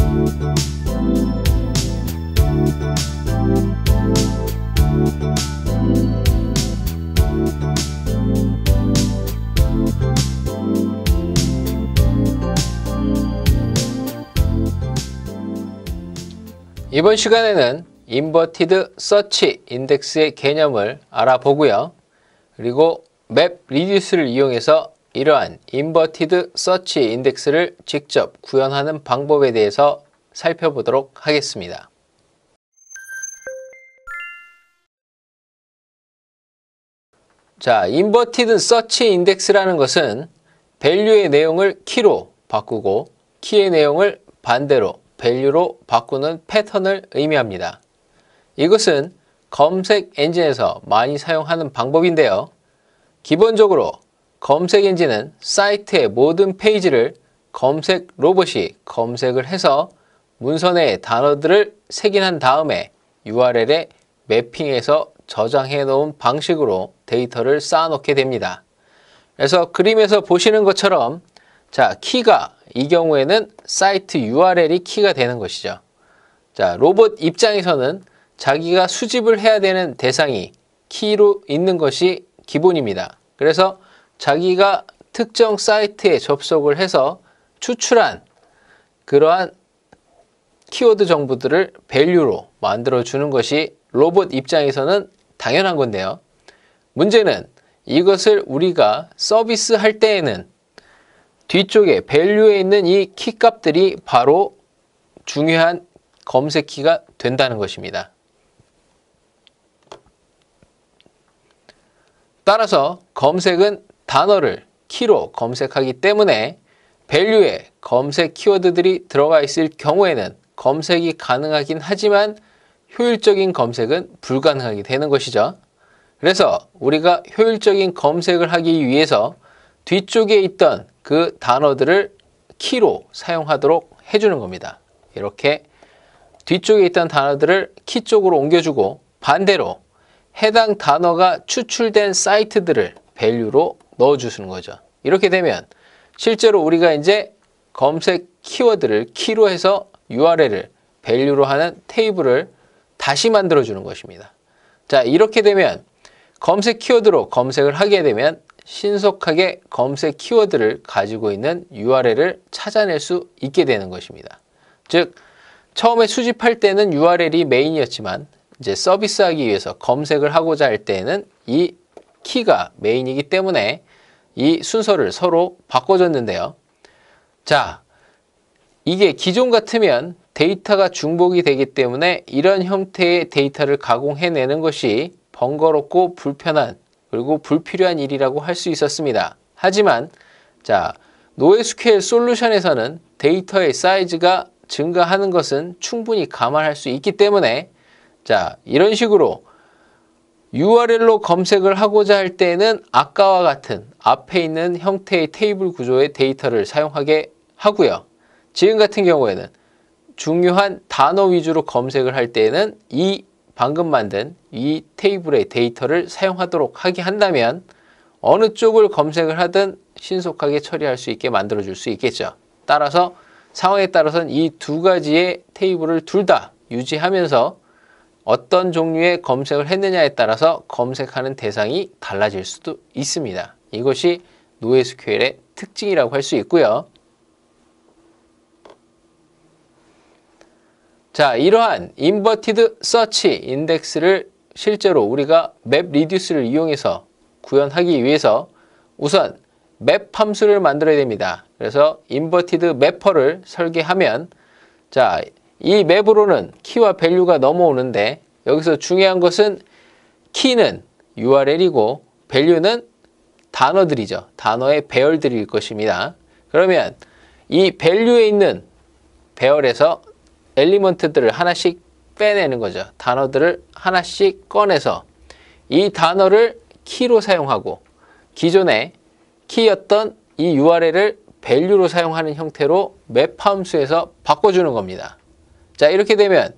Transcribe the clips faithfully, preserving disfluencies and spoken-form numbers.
이번 시간에는 인버티드 서치 인덱스의 개념을 알아보고요. 그리고 맵 리듀스를 이용해서 이러한 인버티드 서치 인덱스를 직접 구현하는 방법에 대해서 살펴보도록 하겠습니다. 자, 인버티드 서치 인덱스라는 것은 밸류의 내용을 키로 바꾸고 키의 내용을 반대로 밸류로 바꾸는 패턴을 의미합니다. 이것은 검색 엔진에서 많이 사용하는 방법인데요. 기본적으로 검색 엔진은 사이트의 모든 페이지를 검색 로봇이 검색을 해서 문서내에 단어들을 색인한 다음에 유알엘에 매핑해서 저장해 놓은 방식으로 데이터를 쌓아 놓게 됩니다. 그래서 그림에서 보시는 것처럼 자, 키가 이 경우에는 사이트 유알엘이 키가 되는 것이죠. 자, 로봇 입장에서는 자기가 수집을 해야 되는 대상이 키로 있는 것이 기본입니다. 그래서 자기가 특정 사이트에 접속을 해서 추출한 그러한 키워드 정보들을 밸류로 만들어주는 것이 로봇 입장에서는 당연한 건데요. 문제는 이것을 우리가 서비스할 때에는 뒤쪽에 밸류에 있는 이 키 값들이 바로 중요한 검색 키가 된다는 것입니다. 따라서 검색은 단어를 키로 검색하기 때문에 밸류에 검색 키워드들이 들어가 있을 경우에는 검색이 가능하긴 하지만 효율적인 검색은 불가능하게 되는 것이죠. 그래서 우리가 효율적인 검색을 하기 위해서 뒤쪽에 있던 그 단어들을 키로 사용하도록 해주는 겁니다. 이렇게 뒤쪽에 있던 단어들을 키 쪽으로 옮겨주고 반대로 해당 단어가 추출된 사이트들을 밸류로 넣어주시는 거죠. 이렇게 되면 실제로 우리가 이제 검색 키워드를 키로 해서 유알엘을 밸류로 하는 테이블을 다시 만들어주는 것입니다. 자, 이렇게 되면 검색 키워드로 검색을 하게 되면 신속하게 검색 키워드를 가지고 있는 유알엘을 찾아낼 수 있게 되는 것입니다. 즉, 처음에 수집할 때는 유알엘이 메인이었지만 이제 서비스하기 위해서 검색을 하고자 할 때에는 이 키가 메인이기 때문에 이 순서를 서로 바꿔줬는데요. 자, 이게 기존 같으면 데이터가 중복이 되기 때문에 이런 형태의 데이터를 가공해내는 것이 번거롭고 불편한 그리고 불필요한 일이라고 할 수 있었습니다. 하지만 자, 노에스큐엘 솔루션에서는 데이터의 사이즈가 증가하는 것은 충분히 감안할 수 있기 때문에 자, 이런 식으로 유알엘로 검색을 하고자 할 때는 아까와 같은 앞에 있는 형태의 테이블 구조의 데이터를 사용하게 하고요. 지금 같은 경우에는 중요한 단어 위주로 검색을 할 때에는 이 방금 만든 이 테이블의 데이터를 사용하도록 하게 한다면 어느 쪽을 검색을 하든 신속하게 처리할 수 있게 만들어 줄 수 있겠죠. 따라서 상황에 따라서는 이 두 가지의 테이블을 둘 다 유지하면서 어떤 종류의 검색을 했느냐에 따라서 검색하는 대상이 달라질 수도 있습니다. 이것이 노에스큐엘의 특징이라고 할 수 있고요. 자, 이러한 인버티드 서치 인덱스를 실제로 우리가 맵 리듀스를 이용해서 구현하기 위해서 우선 맵 함수를 만들어야 됩니다. 그래서 인버티드 매퍼를 설계하면 자, 이 맵으로는 키와 밸류가 넘어오는데 여기서 중요한 것은 키는 유알엘이고 밸류는 단어들이죠. 단어의 배열들일 것입니다. 그러면 이 밸류에 있는 배열에서 엘리먼트들을 하나씩 빼내는 거죠. 단어들을 하나씩 꺼내서 이 단어를 키로 사용하고 기존의 키였던 이 유알엘을 밸류로 사용하는 형태로 맵 함수에서 바꿔주는 겁니다. 자, 이렇게 되면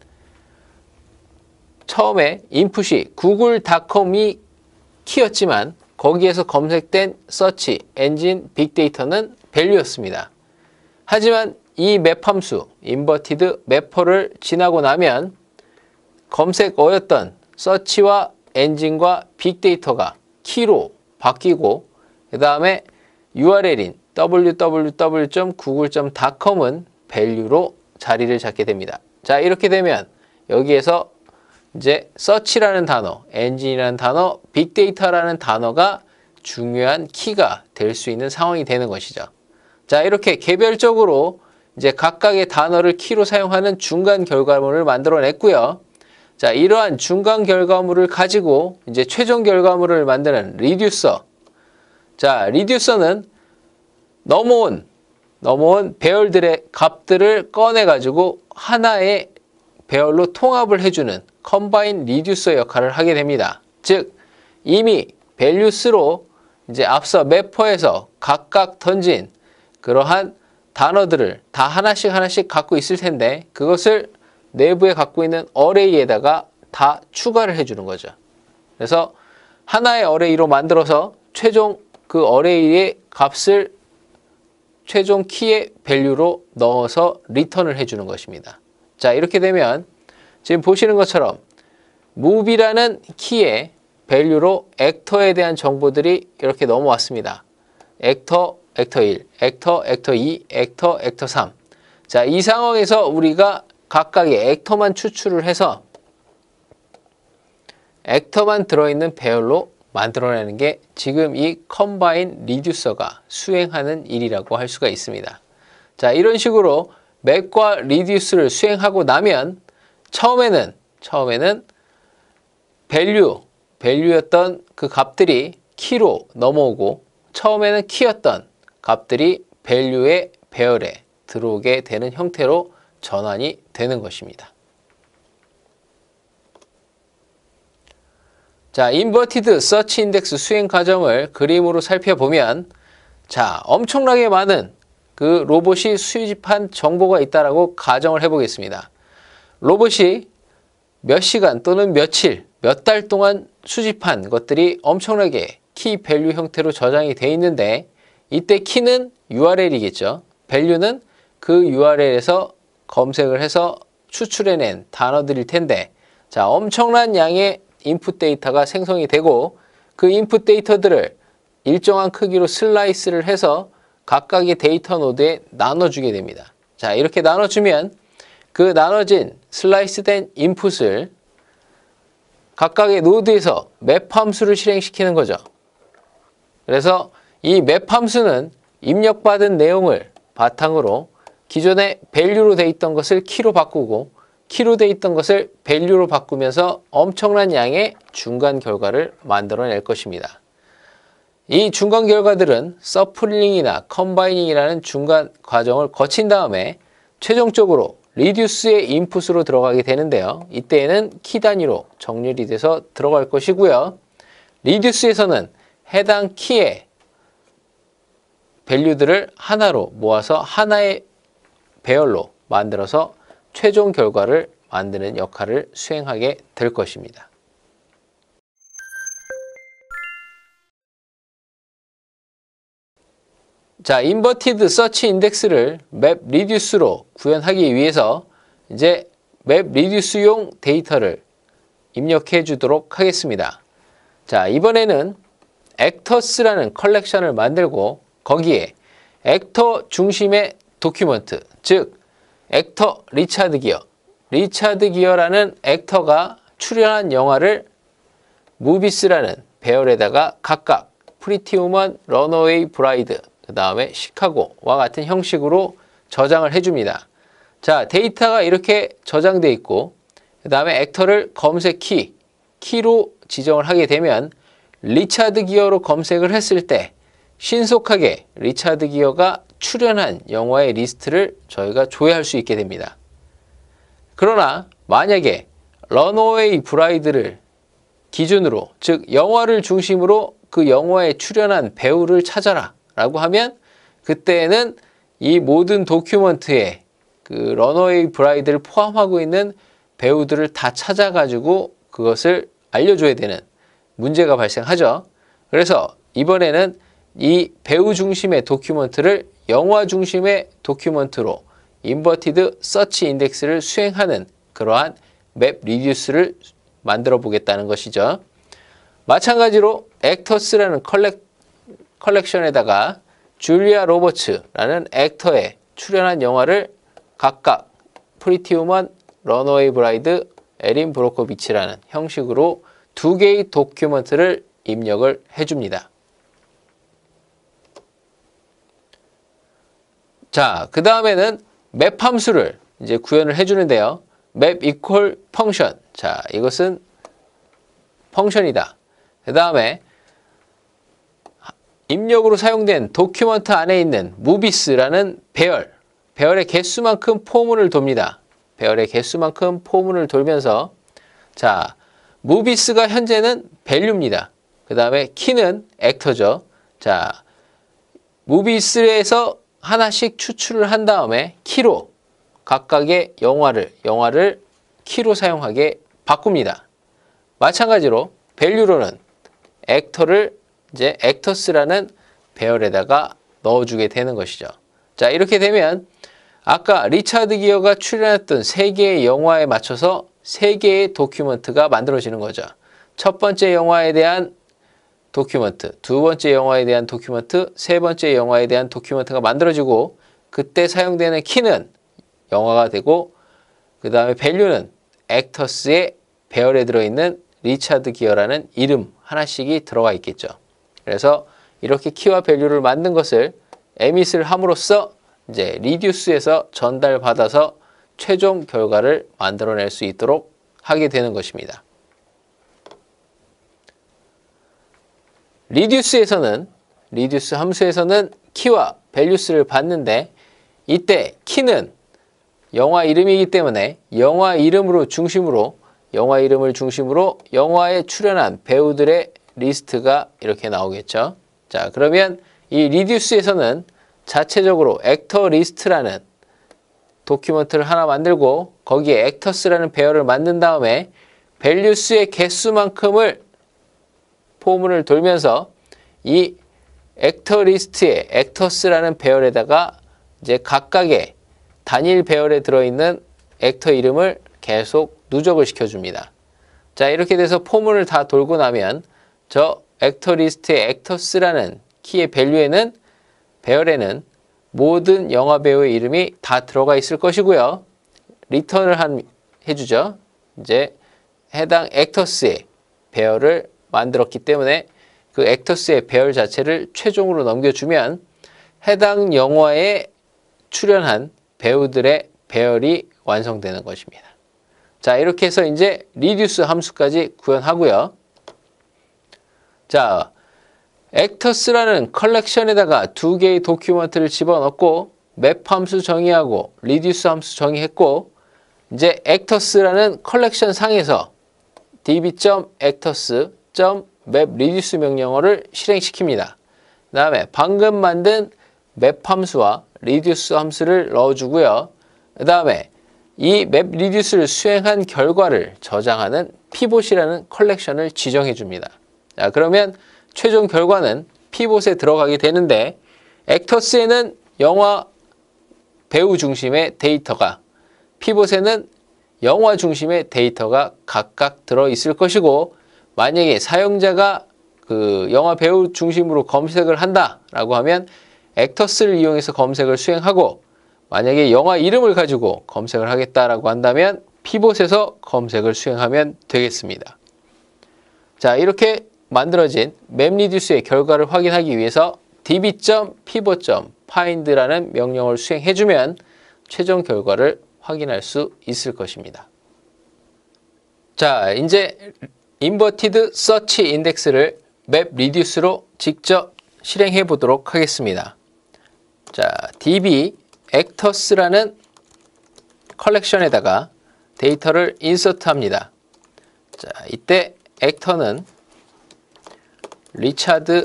처음에 인풋이 구글 닷컴이 키였지만 거기에서 검색된 서치, 엔진, 빅데이터는 밸류였습니다. 하지만 이 맵 함수, 인버티드 매퍼를 지나고 나면 검색어였던 서치와 엔진과 빅데이터가 키로 바뀌고 그 다음에 유알엘인 더블유 더블유 더블유 점 구글 점 닷컴은 value로 자리를 잡게 됩니다. 자, 이렇게 되면 여기에서 이제 서치라는 단어, 엔진이라는 단어, 빅데이터라는 단어가 중요한 키가 될 수 있는 상황이 되는 것이죠. 자, 이렇게 개별적으로 이제 각각의 단어를 키로 사용하는 중간 결과물을 만들어냈고요. 자, 이러한 중간 결과물을 가지고 이제 최종 결과물을 만드는 리듀서. 자, 리듀서는 넘어온, 넘어온 배열들의 값들을 꺼내가지고 하나의 배열로 통합을 해주는 컴바인 리듀서 역할을 하게 됩니다. 즉, 이미 밸류스로 이제 앞서 매퍼에서 각각 던진 그러한 단어들을 다 하나씩 하나씩 갖고 있을 텐데 그것을 내부에 갖고 있는 어레이에다가 다 추가를 해주는 거죠. 그래서 하나의 어레이로 만들어서 최종 그 어레이의 값을 최종 키의 밸류로 넣어서 리턴을 해주는 것입니다. 자, 이렇게 되면 지금 보시는 것처럼 move이라는 키의 밸류로 액터에 대한 정보들이 이렇게 넘어왔습니다. 액터, 액터 일, 액터, 액터 이, 액터, 액터 삼. 자, 이 상황에서 우리가 각각의 액터만 추출을 해서 액터만 들어있는 배열로 만들어내는 게 지금 이 컴바인 리듀서가 수행하는 일이라고 할 수가 있습니다. 자, 이런 식으로 맵과 리듀스를 수행하고 나면 처음에는 처음에는 밸류, 밸류였던 그 값들이 키로 넘어오고 처음에는 키였던 값들이 밸류의 배열에 들어오게 되는 형태로 전환이 되는 것입니다. 자, 인버티드 서치 인덱스 수행 과정을 그림으로 살펴보면 자, 엄청나게 많은 그 로봇이 수집한 정보가 있다라고 가정을 해보겠습니다. 로봇이 몇 시간 또는 며칠, 몇 달 동안 수집한 것들이 엄청나게 키 밸류 형태로 저장이 되어 있는데 이때 키는 유알엘이겠죠. 밸류는 그 유알엘에서 검색을 해서 추출해낸 단어들일 텐데 자, 엄청난 양의 인풋 데이터가 생성이 되고 그 인풋 데이터들을 일정한 크기로 슬라이스를 해서 각각의 데이터 노드에 나눠주게 됩니다. 자, 이렇게 나눠주면 그 나눠진 슬라이스된 인풋을 각각의 노드에서 맵 함수를 실행시키는 거죠. 그래서 이 맵 함수는 입력받은 내용을 바탕으로 기존에 밸류로 돼 있던 것을 키로 바꾸고 키로 돼 있던 것을 밸류로 바꾸면서 엄청난 양의 중간 결과를 만들어낼 것입니다. 이 중간 결과들은 서플링이나 컴바이닝이라는 중간 과정을 거친 다음에 최종적으로 리듀스의 인풋으로 들어가게 되는데요. 이때에는 키 단위로 정렬이 돼서 들어갈 것이고요. 리듀스에서는 해당 키의 밸류들을 하나로 모아서 하나의 배열로 만들어서 최종 결과를 만드는 역할을 수행하게 될 것입니다. 자, 인버티드 서치 인덱스를 맵 리듀스로 구현하기 위해서 이제 맵 리듀스용 데이터를 입력해 주도록 하겠습니다. 자, 이번에는 액터스라는 컬렉션을 만들고 거기에 액터 중심의 도큐먼트, 즉 액터 리차드 기어, 리차드 기어라는 액터가 출연한 영화를 무비스라는 배열에다가 각각 프리티 우먼, 런어웨이 브라이드, 그 다음에 시카고와 같은 형식으로 저장을 해줍니다. 자, 데이터가 이렇게 저장되어 있고 그 다음에 액터를 검색 키, 키로 지정을 하게 되면 리차드 기어로 검색을 했을 때 신속하게 리차드 기어가 출연한 영화의 리스트를 저희가 조회할 수 있게 됩니다. 그러나 만약에 런어웨이 브라이드를 기준으로, 즉 영화를 중심으로 그 영화에 출연한 배우를 찾아라 라고 하면 그때는 이 모든 도큐먼트에 그 런어웨이 브라이드를 포함하고 있는 배우들을 다 찾아가지고 그것을 알려줘야 되는 문제가 발생하죠. 그래서 이번에는 이 배우 중심의 도큐먼트를 영화 중심의 도큐먼트로 인버티드 서치 인덱스를 수행하는 그러한 맵 리듀스를 만들어 보겠다는 것이죠. 마찬가지로 액터스라는 컬렉, 컬렉션에다가 줄리아 로버츠라는 액터에 출연한 영화를 각각 프리티 우먼, 런어웨이 브라이드, 에린 브로코비치라는 형식으로 두 개의 도큐먼트를 입력을 해줍니다. 자, 그 다음에는 맵 함수를 이제 구현을 해주는데요. 맵 equal 펑션. 자, 이것은 펑션이다. 그 다음에 입력으로 사용된 도큐먼트 안에 있는 movies라는 배열, 배열의 개수만큼 포문을 돕니다. 배열의 개수만큼 포문을 돌면서 자, movies가 현재는 value입니다. 그 다음에 key는 actor죠. 자, movies에서 하나씩 추출을 한 다음에 key로 각각의 영화를, 영화를 key로 사용하게 바꿉니다. 마찬가지로 value로는 actor를 이제 actors라는 배열에다가 넣어주게 되는 것이죠. 자, 이렇게 되면 아까 리차드 기어가 출연했던 세 개의 영화에 맞춰서 세 개의 도큐먼트가 만들어지는 거죠. 첫 번째 영화에 대한 도큐먼트, 두 번째 영화에 대한 도큐먼트, 세 번째 영화에 대한 도큐먼트가 만들어지고 그때 사용되는 키는 영화가 되고 그 다음에 value는 액터스의 배열에 들어있는 리차드 기어라는 이름 하나씩이 들어가 있겠죠. 그래서 이렇게 키와 value를 만든 것을 emit을 함으로써 이제 리듀스에서 전달받아서 최종 결과를 만들어낼 수 있도록 하게 되는 것입니다. 리듀스에서는 리듀스 함수에서는 키와 values를 받는데 이때 키는 영화 이름이기 때문에 영화 이름으로 중심으로 영화 이름을 중심으로 영화에 출연한 배우들의 리스트가 이렇게 나오겠죠. 자, 그러면 이 리듀스에서는 자체적으로 액터 리스트라는 도큐먼트를 하나 만들고 거기에 액터스라는 배열을 만든 다음에 values의 개수만큼을 포문을 돌면서 이 액터 리스트의 액터스라는 배열에다가 이제 각각의 단일 배열에 들어있는 액터 이름을 계속 누적을 시켜줍니다. 자, 이렇게 돼서 포문을 다 돌고 나면 저 액터 리스트의 액터스라는 키의 value에는 배열에는 모든 영화 배우의 이름이 다 들어가 있을 것이고요. 리턴을 한, 해주죠. 이제 해당 액터스의 배열을 만들었기 때문에 그 액터스의 배열 자체를 최종으로 넘겨주면 해당 영화에 출연한 배우들의 배열이 완성되는 것입니다. 자, 이렇게 해서 이제 리듀스 함수까지 구현하고요. 자, 액터스라는 컬렉션에다가 두 개의 도큐먼트를 집어넣고 맵 함수 정의하고 리듀스 함수 정의했고 이제 액터스라는 컬렉션 상에서 db.actors.mapReduce 명령어를 실행시킵니다. 그 다음에 방금 만든 맵 함수와 리듀스 함수를 넣어주고요. 그 다음에 이 맵 리듀스를 수행한 결과를 저장하는 pivot이라는 컬렉션을 지정해 줍니다. 자, 그러면 최종 결과는 pivot에 들어가게 되는데 액터스에는 영화 배우 중심의 데이터가 pivot에는 영화 중심의 데이터가 각각 들어있을 것이고 만약에 사용자가 그 영화 배우 중심으로 검색을 한다라고 하면 액터스를 이용해서 검색을 수행하고 만약에 영화 이름을 가지고 검색을 하겠다라고 한다면 pivot에서 검색을 수행하면 되겠습니다. 자, 이렇게 만들어진 맵리듀스의 결과를 확인하기 위해서 db.pivot.find라는 명령어를 수행해주면 최종 결과를 확인할 수 있을 것입니다. 자, 이제 인버티드 서치 인덱스를 맵 리듀스로 직접 실행해 보도록 하겠습니다. 자, db actors라는 컬렉션에다가 데이터를 인서트 합니다. 자, 이때 액터는 리차드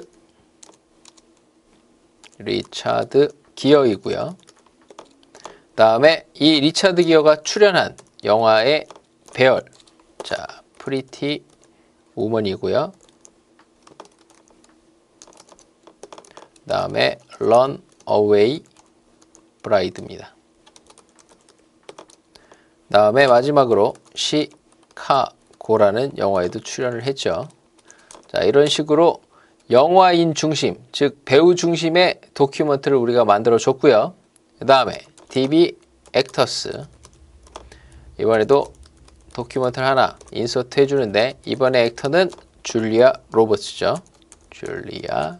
리차드 기어이고요. 다음에 이 리차드 기어가 출연한 영화의 배열, 자, 프리티 우먼이고요. 다음에 런 어웨이 브라이드입니다. 다음에 마지막으로 시카고라는 영화에도 출연을 했죠. 자, 이런 식으로 영화인 중심, 즉 배우 중심의 도큐먼트를 우리가 만들어 줬고요. 그 다음에 디비 액터스, 이번에도 도큐먼트를 하나 인서트 해주는데 이번에 액터는 줄리아 로버츠죠. 줄리아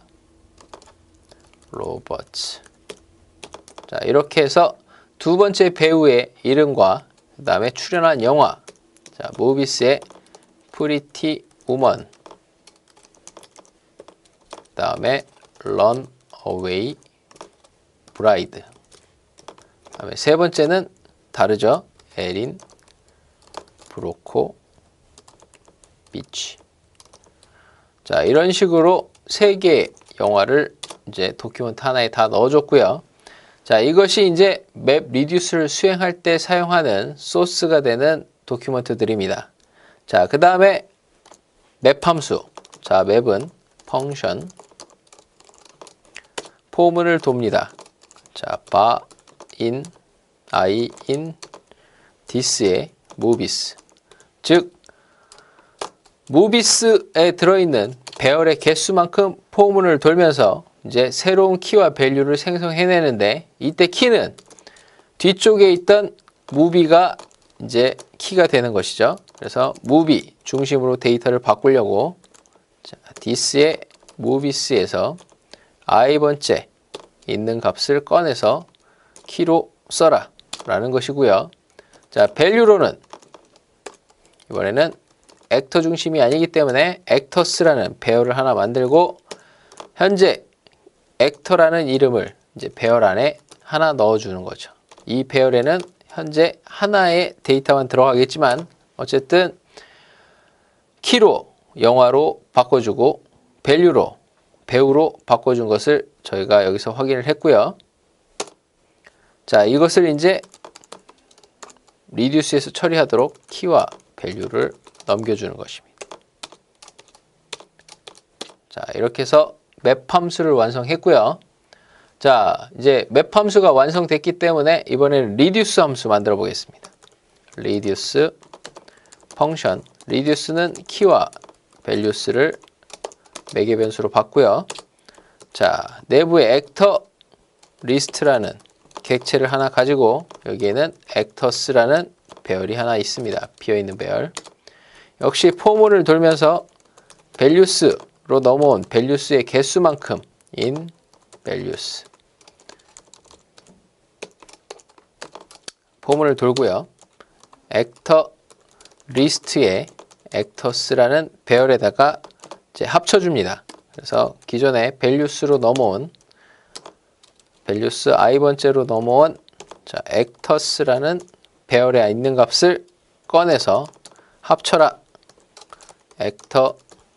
로버츠. 자, 이렇게 해서 두 번째 배우의 이름과 그 다음에 출연한 영화, 자, 무비스의 프리티 우먼, 그 다음에 런 어웨이 브라이드, 그 다음에 세 번째는 다르죠. 에린 브로코 비치. 자, 이런 식으로 세 개의 영화를 이제 도큐먼트 하나에 다 넣어줬고요. 자, 이것이 이제 맵 리듀스를 수행할 때 사용하는 소스가 되는 도큐먼트들입니다. 자, 그 다음에 맵 함수. 자, 맵은 펑션 포문을 돕니다. 자, 바, 인, 아이, 인, 디스의 무비스. 즉, 무비스에 들어있는 배열의 개수만큼 포문을 돌면서 이제 새로운 키와 밸류를 생성해내는데, 이때 키는 뒤쪽에 있던 무비가 이제 키가 되는 것이죠. 그래서 무비 중심으로 데이터를 바꾸려고 자, 디스의 무비스에서 i번째 있는 값을 꺼내서 키로 써라 라는 것이고요. 자, 밸류로는 이번에는 액터 중심이 아니기 때문에 액터스라는 배열을 하나 만들고 현재 액터라는 이름을 이제 배열 안에 하나 넣어주는 거죠. 이 배열에는 현재 하나의 데이터만 들어가겠지만 어쨌든 키로 영화로 바꿔주고 밸류로 배우로 바꿔준 것을 저희가 여기서 확인을 했고요. 자, 이것을 이제 리듀스에서 처리하도록 키와 밸류를 넘겨주는 것입니다. 자, 이렇게 해서 맵 함수를 완성했고요. 자, 이제 맵 함수가 완성됐기 때문에 이번에는 리듀스 함수 만들어 보겠습니다. 리듀스 펑션. 리듀스는 키와 밸류스를 매개 변수로 받고요. 자, 내부에 액터 리스트라는 객체를 하나 가지고 여기에는 액터스라는 배열이 하나 있습니다. 비어있는 배열. 역시 포문을 돌면서 밸류스로 넘어온 밸류스의 개수만큼 in values 포문을 돌고요. 액터 리스트에 액터스라는 배열에다가 이제 합쳐줍니다. 그래서 기존에 values로 넘어온 values i번째로 넘어온 자, 액터스라는 배열에 있는 값을 꺼내서 합쳐라. 액터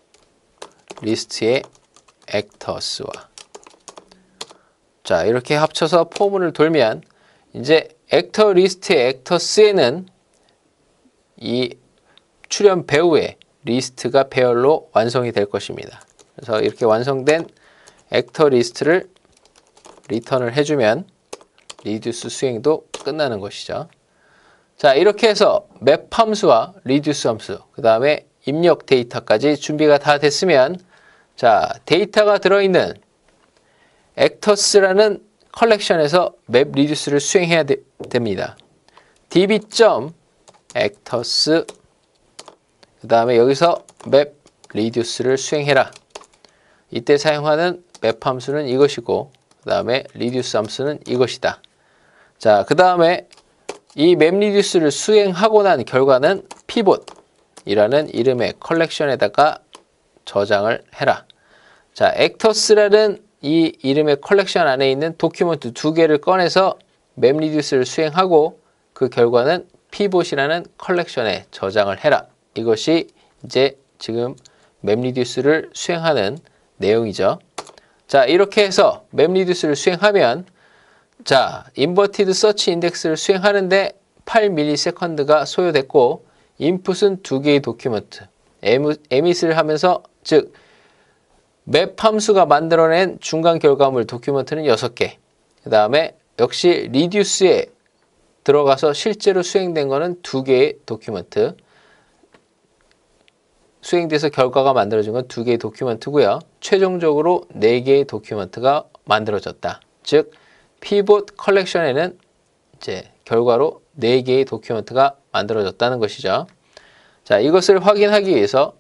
리스트의 액터스와 자, 이렇게 합쳐서 포문을 돌면 이제 액터 리스트의 액터스에는 이 출연 배우의 리스트가 배열로 완성이 될 것입니다. 그래서 이렇게 완성된 액터 리스트를 리턴을 해주면 리듀스 수행도 끝나는 것이죠. 자, 이렇게 해서 맵 함수와 리듀스 함수, 그 다음에 입력 데이터까지 준비가 다 됐으면 자, 데이터가 들어있는 액터스라는 컬렉션에서 맵 리듀스를 수행해야 되, 됩니다. db.actors 그 다음에 여기서 맵 리듀스를 수행해라. 이때 사용하는 맵 함수는 이것이고 그 다음에 리듀스 함수는 이것이다. 자, 그 다음에 이 맵 리듀스를 수행하고 난 결과는 pivot이라는 이름의 컬렉션에다가 저장을 해라. 자, 액터스라는 이 이름의 컬렉션 안에 있는 도큐먼트 두 개를 꺼내서 맵 리듀스를 수행하고 그 결과는 pivot이라는 컬렉션에 저장을 해라. 이것이 이제 지금 맵 리듀스를 수행하는 내용이죠. 자, 이렇게 해서 맵 리듀스를 수행하면 자, 인버티드 서치 인덱스를 수행하는데 팔 밀리세컨드가 소요됐고 인풋은 두 개의 도큐먼트 에밋을 하면서 즉 맵 함수가 만들어낸 중간 결과물 도큐먼트는 여섯 개 그 다음에 역시 리듀스의 들어가서 실제로 수행된 거는 두 개의 도큐먼트. 수행돼서 결과가 만들어진 건 두 개의 도큐먼트고요. 최종적으로 네 개의 도큐먼트가 만들어졌다. 즉, 피봇 컬렉션에는 이제 결과로 네 개의 도큐먼트가 만들어졌다는 것이죠. 자, 이것을 확인하기 위해서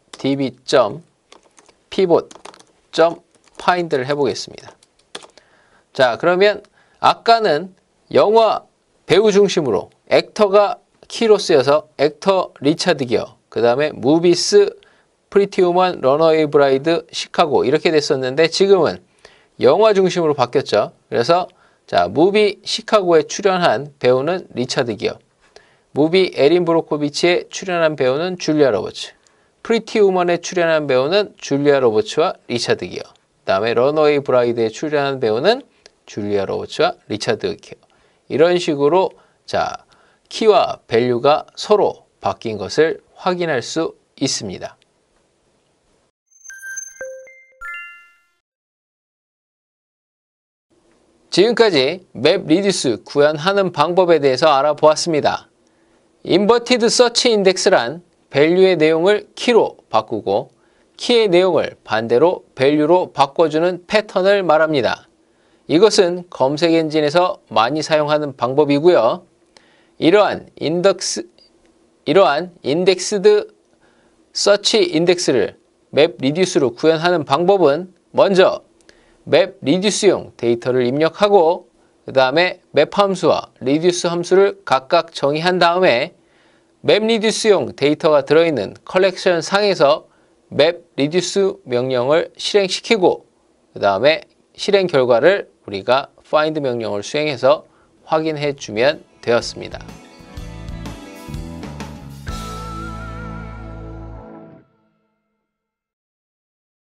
db.pivot.find를 해보겠습니다. 자, 그러면 아까는 영화 배우 중심으로 액터가 키로 쓰여서 액터 리차드 기어, 그 다음에 무비스 프리티 우먼 런어웨이 브라이드 시카고 이렇게 됐었는데 지금은 영화 중심으로 바뀌었죠. 그래서 자, 무비 시카고에 출연한 배우는 리차드 기어, 무비 에린 브로코비치에 출연한 배우는 줄리아 로버츠, 프리티 우먼에 출연한 배우는 줄리아 로버츠와 리차드 기어, 그 다음에 런어웨이 브라이드에 출연한 배우는 줄리아 로버츠와 리차드 기어. 이런 식으로 자, 키와 밸류가 서로 바뀐 것을 확인할 수 있습니다. 지금까지 맵 리듀스 구현하는 방법에 대해서 알아보았습니다. 인버티드 서치 인덱스란 밸류의 내용을 키로 바꾸고 키의 내용을 반대로 밸류로 바꿔주는 패턴을 말합니다. 이것은 검색 엔진에서 많이 사용하는 방법이고요. 이러한 인덱스, 이러한 인덱스드 서치 인덱스를 맵 리듀스로 구현하는 방법은 먼저 맵 리듀스용 데이터를 입력하고 그 다음에 맵 함수와 리듀스 함수를 각각 정의한 다음에 맵 리듀스용 데이터가 들어있는 컬렉션 상에서 맵 리듀스 명령을 실행시키고 그 다음에 실행 결과를 우리가 find 명령을 수행해서 확인해 주면 되었습니다.